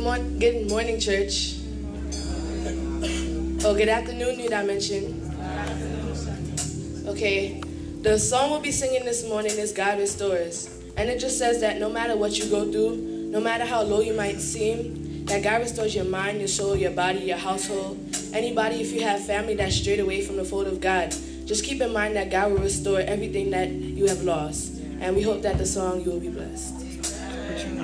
Good morning, church. Oh, good afternoon, New Dimension. Okay, the song we'll be singing this morning is God Restores. And it just says that no matter what you go through, no matter how low you might seem, that God restores your mind, your soul, your body, your household. Anybody, if you have family that's strayed away from the fold of God, just keep in mind that God will restore everything that you have lost. And we hope that the song, you will be blessed.